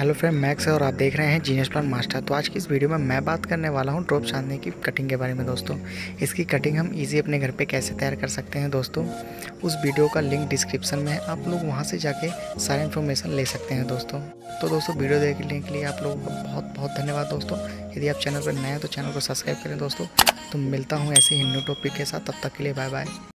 Hello friend, max है और आप देख रहे हैं जीनियस प्लान मास्टर। तो आज की इस वीडियो में मैं बात करने वाला हूं ड्रॉप चांदनी की कटिंग के बारे में दोस्तों। इसकी कटिंग हम इजी अपने घर पे कैसे तैयार कर सकते हैं दोस्तों। उस वीडियो का लिंक डिस्क्रिप्शन में है, आप लोग वहां से जाके सारी इन्फॉर्मेशन ले सकते हैं दोस्तों। तो दोस्तों वीडियो देखने के लिए आप लोगों का बहुत बहुत धन्यवाद दोस्तों। यदि आप चैनल पर नए हैं तो चैनल को सब्सक्राइब करें दोस्तों। तो मिलता हूँ ऐसे ही न्यू टॉपिक के साथ, तब तक के लिए बाय बाय।